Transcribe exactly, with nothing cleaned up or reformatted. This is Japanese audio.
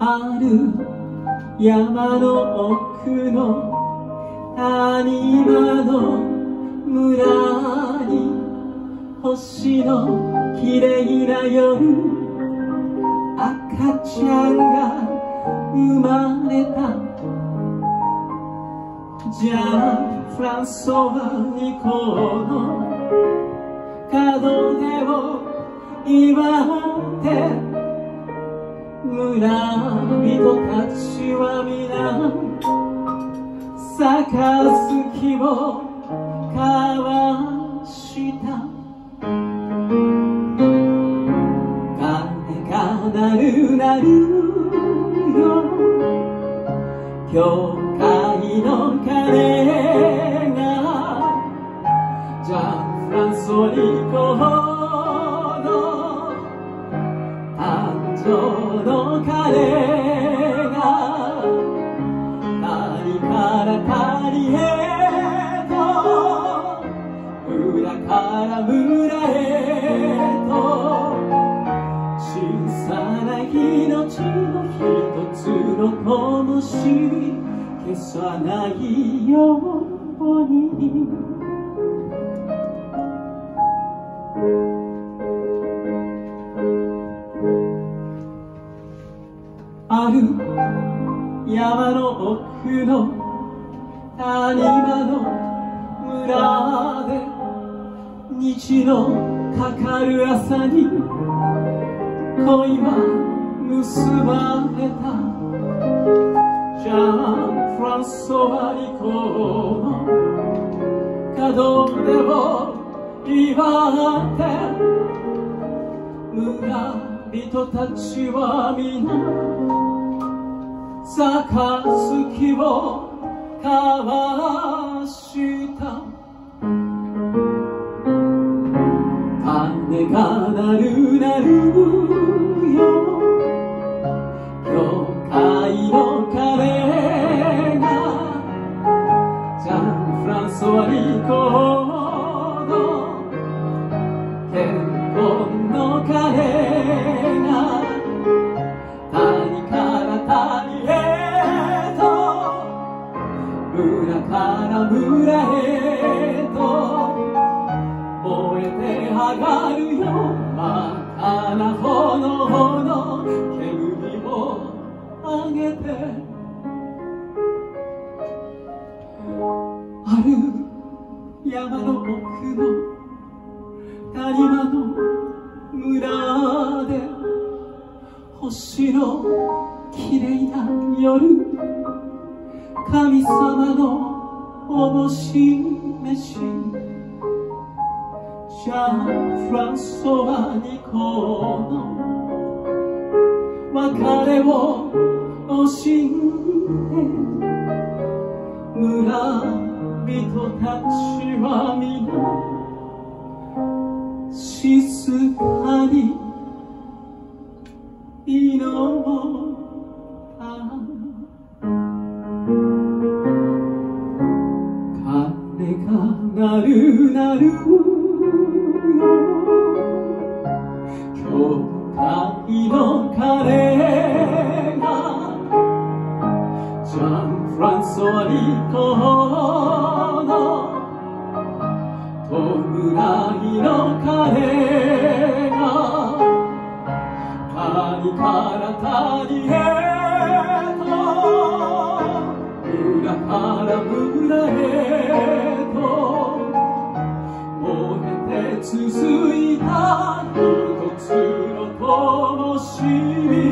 ある山の奥の谷間の村に星のきれいな夜、赤ちゃんが生まれた。ジャン・フランソワ・ニコの門出を祝って村人たちは皆杯を交わした。鐘が鳴る鳴るよ、教会の鐘がジャン・フランソワ・ニコの誕生の鐘が谷から谷へと村から村へと小さな命の一つの灯火消さないように。ある山の奥の谷間の村で虹のかかる朝に恋は結ばれた。ジャン・フランソワ・ニコの門出を祝って村人たちは皆杯を交わした。鐘が鳴る鳴るよ、教会の鐘がジャン・フランソワ・ニコの結婚の鐘が谷から谷へと村から村へと燃えて上がるよ、真っ赤な炎の煙を上げて。ある山の奥の谷間の村で星のきれいな夜、神様のおぼし飯、ジャン・フランソワ・ニコの別れを惜しんで村人たちは皆静かに祈った。鐘が鳴る鳴るよ、教会の鐘がジャン・フランソワ・ニコの弔いの鐘が谷から谷へと村から村へと燃えて続いた一つの灯火